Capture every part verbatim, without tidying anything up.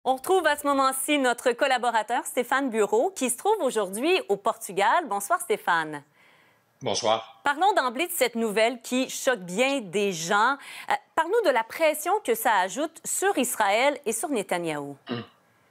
On retrouve à ce moment-ci notre collaborateur Stéphane Bureau, qui se trouve aujourd'hui au Portugal. Bonsoir Stéphane. Bonsoir. Parlons d'emblée de cette nouvelle qui choque bien des gens. Euh, Parle-nous de la pression que ça ajoute sur Israël et sur Netanyahou. Hum.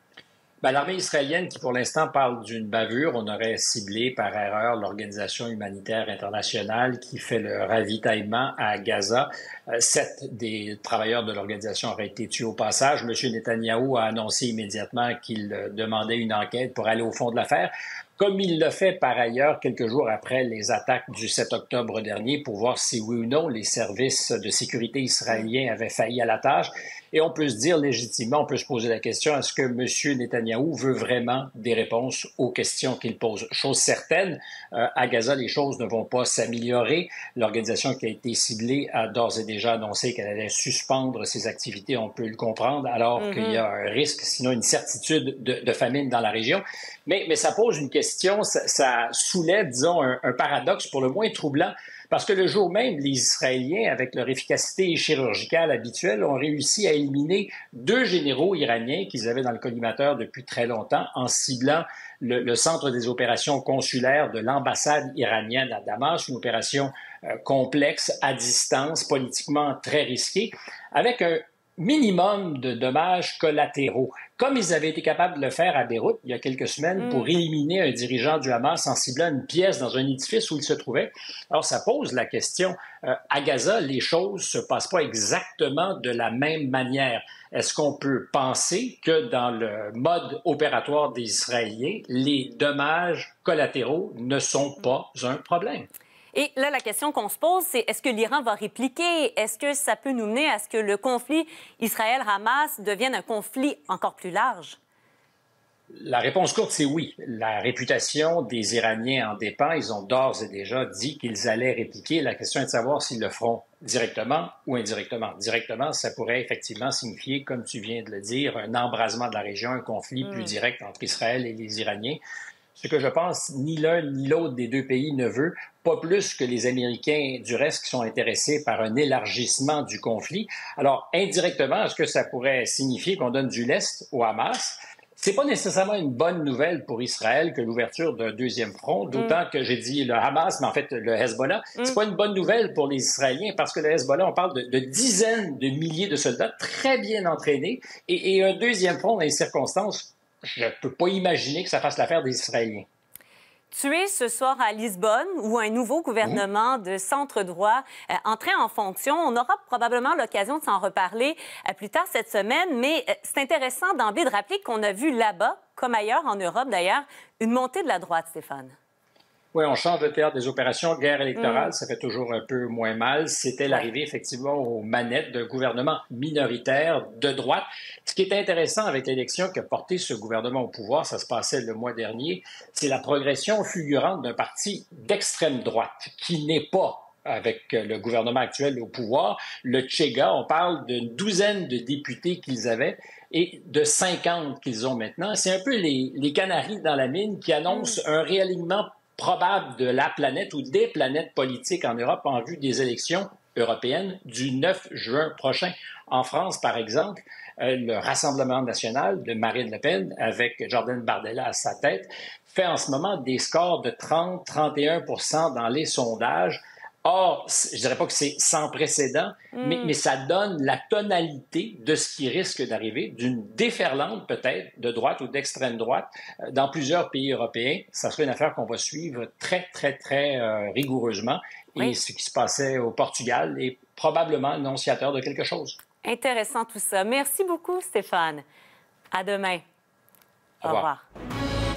Ben, l'armée israélienne qui, pour l'instant, parle d'une bavure, on aurait ciblé par erreur l'Organisation humanitaire internationale qui fait le ravitaillement à Gaza. Euh, sept des travailleurs de l'organisation auraient été tués au passage. M. Netanyahou a annoncé immédiatement qu'il euh, demandait une enquête pour aller au fond de l'affaire, comme il le fait par ailleurs quelques jours après les attaques du sept octobre dernier pour voir si oui ou non les services de sécurité israéliens avaient failli à la tâche. Et on peut se dire légitimement, on peut se poser la question, est-ce que M. Netanyahou veut vraiment des réponses aux questions qu'il pose? Chose certaine, euh, à Gaza, les choses ne vont pas s'améliorer. L'organisation qui a été ciblée a d'ores et déjà annoncé qu'elle allait suspendre ses activités, on peut le comprendre, alors mm-hmm. qu'il y a un risque, sinon une certitude de, de famine dans la région. Mais, mais ça pose une question, ça, ça soulève, disons, un, un paradoxe pour le moins troublant. Parce que le jour même, les Israéliens, avec leur efficacité chirurgicale habituelle, ont réussi à éliminer deux généraux iraniens qu'ils avaient dans le collimateur depuis très longtemps en ciblant le, le centre des opérations consulaires de l'ambassade iranienne à Damas, une opération euh, complexe, à distance, politiquement très risquée, avec un minimum de dommages collatéraux, comme ils avaient été capables de le faire à Beyrouth il y a quelques semaines mm. pour éliminer un dirigeant du Hamas en ciblant une pièce dans un édifice où il se trouvait. Alors, ça pose la question, euh, à Gaza, les choses se passent pas exactement de la même manière. Est-ce qu'on peut penser que dans le mode opératoire des Israéliens, les dommages collatéraux ne sont pas un problème? Et là, la question qu'on se pose, c'est est-ce que l'Iran va répliquer? Est-ce que ça peut nous mener à ce que le conflit Israël-Hamas devienne un conflit encore plus large? La réponse courte, c'est oui. La réputation des Iraniens en dépend. Ils ont d'ores et déjà dit qu'ils allaient répliquer. La question est de savoir s'ils le feront directement ou indirectement. Directement, ça pourrait effectivement signifier, comme tu viens de le dire, un embrasement de la région, un conflit mmh. plus direct entre Israël et les Iraniens. Ce que je pense, ni l'un ni l'autre des deux pays ne veut, pas plus que les Américains du reste qui sont intéressés par un élargissement du conflit. Alors, indirectement, est-ce que ça pourrait signifier qu'on donne du lest au Hamas? C'est pas nécessairement une bonne nouvelle pour Israël que l'ouverture d'un deuxième front, d'autant mm. que j'ai dit le Hamas, mais en fait le Hezbollah. Mm. C'est pas une bonne nouvelle pour les Israéliens parce que le Hezbollah, on parle de, de dizaines de milliers de soldats très bien entraînés et, et un deuxième front dans les circonstances. Je ne peux pas imaginer que ça fasse l'affaire des Israéliens. Tu es ce soir à Lisbonne, où un nouveau gouvernement mmh. de centre-droit euh, entrait en fonction. On aura probablement l'occasion de s'en reparler euh, plus tard cette semaine, mais euh, c'est intéressant d'emblée de rappeler qu'on a vu là-bas, comme ailleurs en Europe d'ailleurs, une montée de la droite, Stéphane. Oui, on change de théâtre des opérations. Guerre électorale, mmh. ça fait toujours un peu moins mal. C'était l'arrivée, effectivement, aux manettes d'un gouvernement minoritaire de droite. Ce qui est intéressant avec l'élection qui a porté ce gouvernement au pouvoir, ça se passait le mois dernier, c'est la progression fulgurante d'un parti d'extrême droite qui n'est pas avec le gouvernement actuel au pouvoir. Le Tchega, on parle d'une douzaine de députés qu'ils avaient et de cinquante qu'ils ont maintenant. C'est un peu les, les canaris dans la mine qui annoncent mmh. un réalignement probable de la planète ou des planètes politiques en Europe en vue des élections européennes du neuf juin prochain. En France, par exemple, euh, le Rassemblement national de Marine Le Pen, avec Jordan Bardella à sa tête, fait en ce moment des scores de trente à trente et un pour cent dans les sondages. Or, je dirais pas que c'est sans précédent, mm. mais, mais ça donne la tonalité de ce qui risque d'arriver, d'une déferlante peut-être de droite ou d'extrême droite euh, dans plusieurs pays européens. Ça serait une affaire qu'on va suivre très, très, très euh, rigoureusement. Oui. Et ce qui se passait au Portugal est probablement annonciateur de quelque chose. Intéressant tout ça. Merci beaucoup, Stéphane. À demain. Au revoir. Au revoir.